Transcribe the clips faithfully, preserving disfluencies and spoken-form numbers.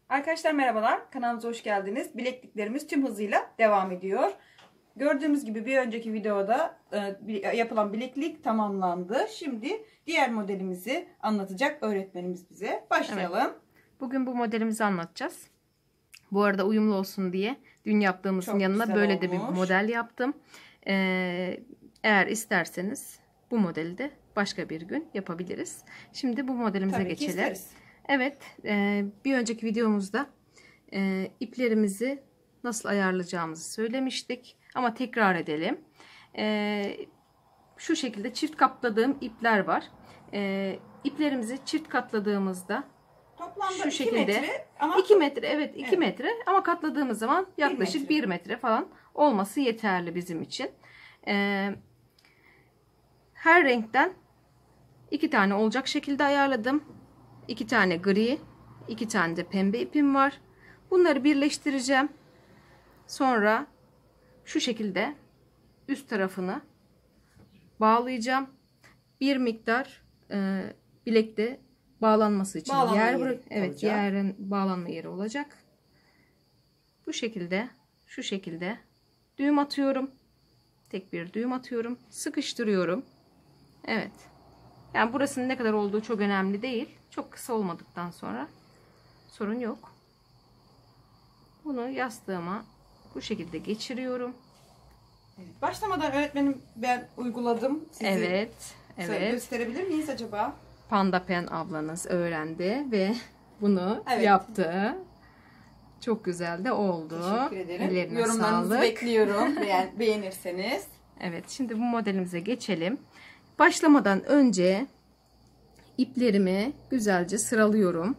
Arkadaşlar merhabalar. Kanalımıza hoş geldiniz. Bilekliklerimiz tüm hızıyla devam ediyor. Gördüğümüz gibi bir önceki videoda e, yapılan bileklik tamamlandı. Şimdi diğer modelimizi anlatacak öğretmenimiz bize. Başlayalım. Evet. Bugün bu modelimizi anlatacağız. Bu arada uyumlu olsun diye dün yaptığımızın Çok yanına böyle olmuş. de bir model yaptım. Ee, eğer isterseniz bu modeli de başka bir gün yapabiliriz. Şimdi bu modelimize Tabii geçelim. Evet, e, bir önceki videomuzda e, iplerimizi nasıl ayarlayacağımızı söylemiştik. Ama tekrar edelim. E, şu şekilde çift katladığım ipler var. E, iplerimizi çift katladığımızda toplamda şu şekilde metre ama iki metre evet iki evet. metre ama katladığımız zaman yaklaşık bir metre. metre falan olması yeterli bizim için. E, her renkten iki tane olacak şekilde ayarladım. İki tane gri, iki tane de pembe ipim var. Bunları birleştireceğim. Sonra şu şekilde üst tarafını bağlayacağım. Bir miktar e, bilekte bağlanması için Bağlanma yer yeri bırak. Evet, olacak. yerin bağlanma yeri olacak. Bu şekilde, şu şekilde düğüm atıyorum. Tek bir düğüm atıyorum. Sıkıştırıyorum. Evet. Yani burasının ne kadar olduğu çok önemli değil. Çok kısa olmadıktan sonra sorun yok. Bunu yastığıma bu şekilde geçiriyorum. Evet. Başlamadan öğretmenim ben uyguladım. Sizi evet. Evet. gösterebilir miyiz acaba? Panda Pen ablanız öğrendi ve bunu evet. yaptı. Çok güzel de oldu. Teşekkür ederim. Ellerine Yorumlarınızı sağlık. bekliyorum. Beğen, beğenirseniz. Evet. Şimdi bu modelimize geçelim. Başlamadan önce iplerimi güzelce sıralıyorum.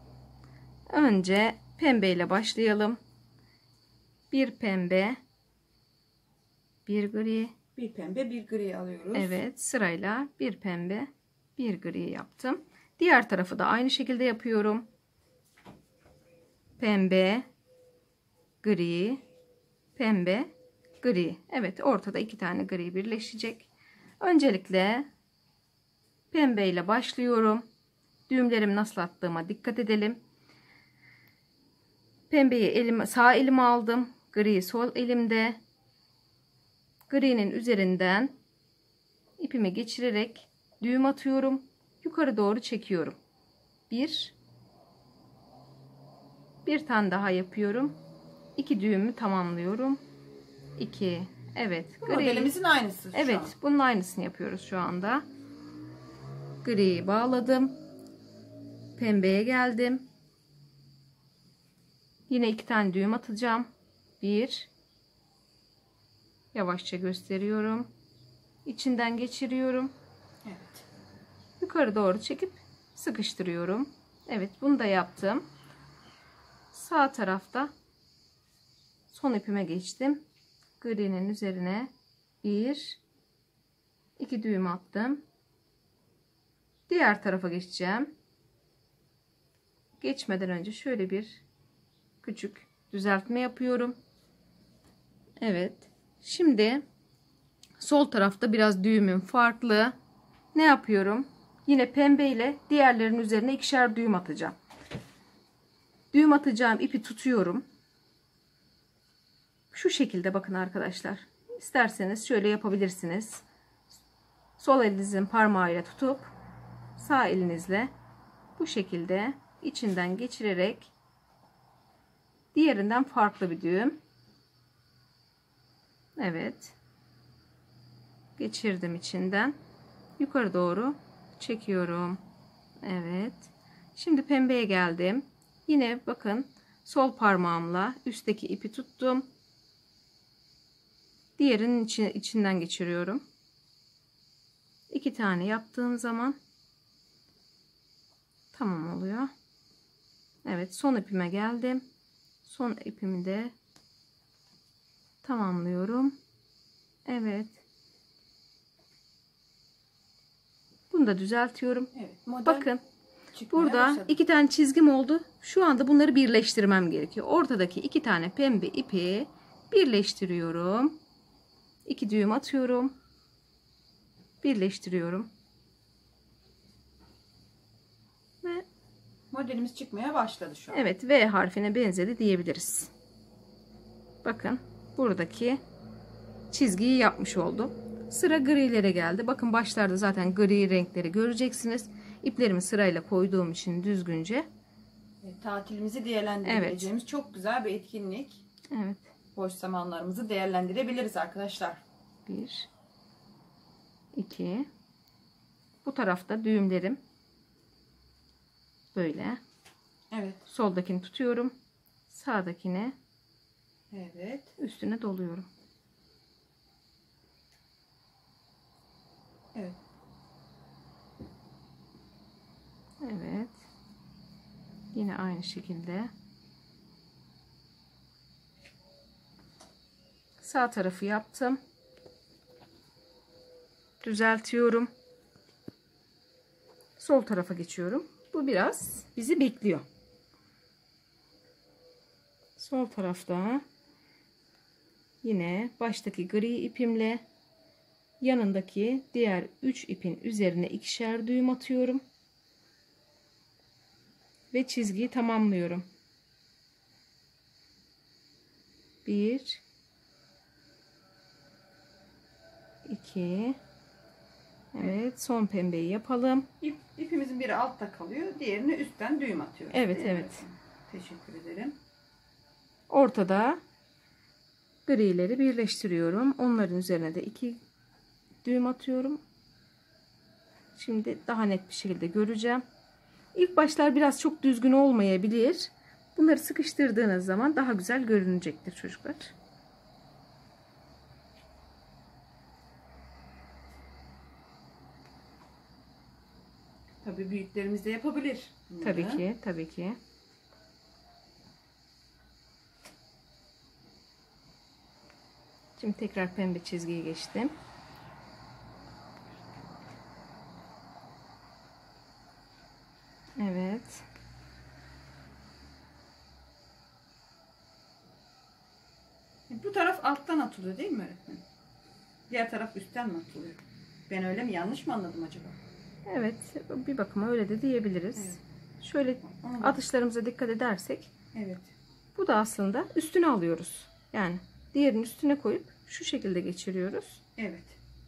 Önce pembe ile başlayalım. Bir pembe, bir gri. Bir pembe, bir gri alıyoruz. Evet, sırayla bir pembe, bir gri yaptım. Diğer tarafı da aynı şekilde yapıyorum. Pembe, gri, pembe, gri. Evet, ortada iki tane gri birleşecek. Öncelikle pembe ile başlıyorum. Düğümlerimi nasıl attığıma dikkat edelim. Pembeyi elime, sağ elime aldım. Griyi sol elimde. Gri'nin üzerinden ipimi geçirerek düğüm atıyorum. Yukarı doğru çekiyorum. Bir. Bir tane daha yapıyorum. İki düğümü tamamlıyorum. İki. Evet. Bu gri. modelimizin aynısı şu Evet. an. Bunun aynısını yapıyoruz şu anda. Griyi bağladım. Pembeye geldim. Yine iki tane düğüm atacağım. Bir. Yavaşça gösteriyorum. İçinden geçiriyorum. Evet. Yukarı doğru çekip sıkıştırıyorum. Evet, bunu da yaptım. Sağ tarafta son ipime geçtim. Gri'nin üzerine bir, iki düğüm attım. Diğer tarafa geçeceğim. Geçmeden önce şöyle bir küçük düzeltme yapıyorum. Evet. Şimdi sol tarafta biraz düğümüm farklı. Ne yapıyorum? Yine pembe ile diğerlerinin üzerine ikişer düğüm atacağım. Düğüm atacağım ipi tutuyorum. Şu şekilde bakın arkadaşlar. İsterseniz şöyle yapabilirsiniz. Sol elinizin parmağıyla tutup sağ elinizle bu şekilde içinden geçirerek diğerinden farklı bir düğüm. Evet. Geçirdim içinden. Yukarı doğru çekiyorum. Evet. Şimdi pembeye geldim. Yine bakın sol parmağımla üstteki ipi tuttum. Diğerinin içi, içinden geçiriyorum. İki tane yaptığım zaman tamam oluyor. Evet, son ipime geldim. Son ipimi de tamamlıyorum. Evet. Bunu da düzeltiyorum. Evet, model bakın burada başladı. iki tane çizgim oldu. Şu anda bunları birleştirmem gerekiyor. Ortadaki iki tane pembe ipi birleştiriyorum. İki düğüm atıyorum. Birleştiriyorum. Ve modelimiz çıkmaya başladı şu an. Evet, V harfine benzedi diyebiliriz. Bakın buradaki çizgiyi yapmış oldum. Sıra grilere geldi. Bakın başlarda zaten gri renkleri göreceksiniz. İplerimi sırayla koyduğum için düzgünce. Evet, tatilimizi değerlendirebileceğimiz evet. çok güzel bir etkinlik. Evet. Boş zamanlarımızı değerlendirebiliriz arkadaşlar. Bir, iki. Bu tarafta düğümlerim böyle. Evet. Soldakini tutuyorum. Sağdakine evet. üstüne doluyorum. Evet. Evet. Yine aynı şekilde. Sağ tarafı yaptım. Düzeltiyorum. Sol tarafa geçiyorum. Bu biraz bizi bekliyor. Sol tarafta yine baştaki gri ipimle yanındaki diğer üç ipin üzerine ikişer düğüm atıyorum. Ve çizgiyi tamamlıyorum. Bir, iki. Evet, son pembeyi yapalım. İp, ipimizin biri altta kalıyor, diğerini üstten düğüm atıyoruz. Evet, evet. Teşekkür ederim. Ortada grileri birleştiriyorum. Onların üzerine de iki düğüm atıyorum. Şimdi daha net bir şekilde göreceğim. İlk başlar biraz çok düzgün olmayabilir. Bunları sıkıştırdığınız zaman daha güzel görünecektir çocuklar. Tabii büyüklerimiz de yapabilir bunları. Tabii ki, tabii ki. Şimdi tekrar pembe çizgiyi geçtim. Evet. Bu taraf alttan atılıyor değil mi öğretmenim? Diğer taraf üstten mi atılıyor? Ben öyle mi? Yanlış mı anladım acaba? Evet. Bir bakıma öyle de diyebiliriz. Evet. Şöyle atışlarımıza dikkat edersek. Evet. Bu da aslında üstüne alıyoruz. Yani diğerinin üstüne koyup şu şekilde geçiriyoruz. Evet.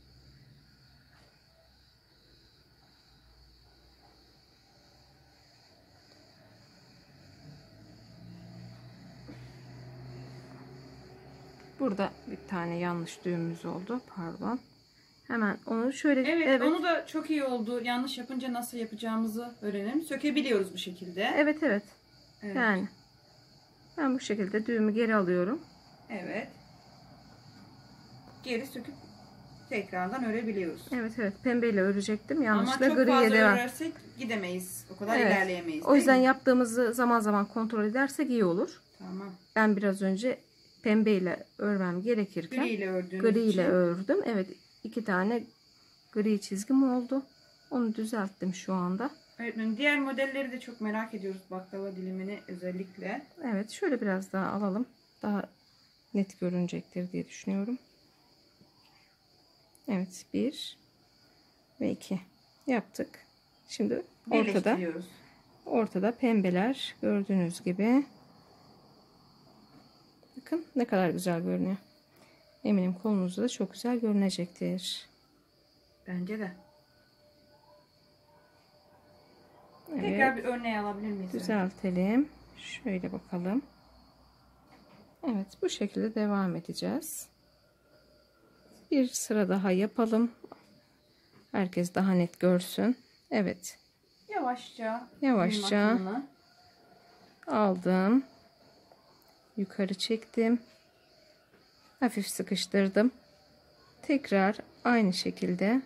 Burada bir tane yanlış düğümümüz oldu. Pardon. Hemen onu şöyle... Evet, evet, onu da çok iyi oldu. Yanlış yapınca nasıl yapacağımızı öğrenelim. Sökebiliyoruz bu şekilde. Evet, evet. Evet. Yani ben bu şekilde düğümü geri alıyorum. Evet. Geri söküp tekrardan örebiliyoruz. Evet, evet. Pembeyle örecektim. Yanlışlıkla griye devam. Ama çok fazla örersek gidemeyiz. O kadar evet. ilerleyemeyiz. O yüzden yaptığımızı zaman zaman kontrol edersek iyi olur. Tamam. Ben biraz önce pembeyle örmem gerekirken gri ile, gri ile ördüm. Evet, iki tane gri çizgim oldu. Onu düzelttim şu anda. Öğretmenim, diğer modelleri de çok merak ediyoruz, baklava dilimini özellikle. Evet, şöyle biraz daha alalım. Daha net görünecektir diye düşünüyorum. Evet, bir ve iki yaptık. Şimdi ortada ortada pembeler gördüğünüz gibi. Bakın ne kadar güzel görünüyor. Eminim kolunuzda da çok güzel görünecektir. Bence de. Evet. Tekrar bir örneği alabilir miyiz? Düzeltelim. Şöyle bakalım. Evet, bu şekilde devam edeceğiz. Bir sıra daha yapalım. Herkes daha net görsün. Evet. Yavaşça. Yavaşça aldım. Yukarı çektim. Hafif sıkıştırdım. Tekrar aynı şekilde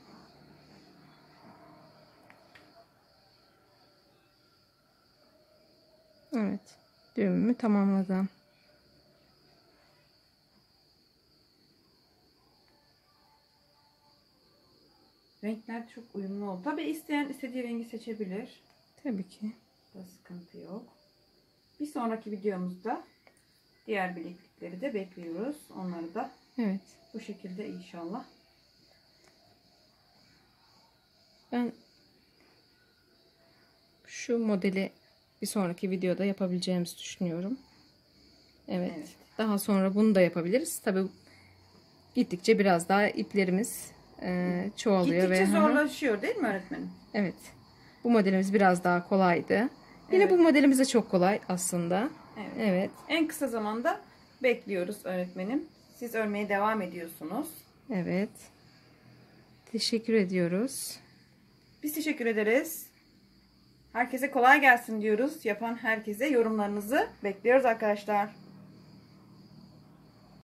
evet, düğümümü tamamladım. Renkler çok uyumlu oldu. Tabi isteyen istediği rengi seçebilir. Tabii ki. Da sıkıntı yok. Bir sonraki videomuzda diğer bileklikleri de bekliyoruz. Onları da evet, bu şekilde inşallah. Ben şu modeli bir sonraki videoda yapabileceğimizi düşünüyorum. Evet. Evet. Daha sonra bunu da yapabiliriz. Tabii gittikçe biraz daha iplerimiz e, çoğalıyor. Gittikçe ve zorlaşıyor değil mi öğretmenim? Evet. Bu modelimiz biraz daha kolaydı. Yine Evet. bu modelimiz de çok kolay aslında. Evet. Evet. En kısa zamanda bekliyoruz öğretmenim. Siz örmeye devam ediyorsunuz. Evet. Teşekkür ediyoruz. Biz teşekkür ederiz. Herkese kolay gelsin diyoruz. Yapan herkese yorumlarınızı bekliyoruz arkadaşlar.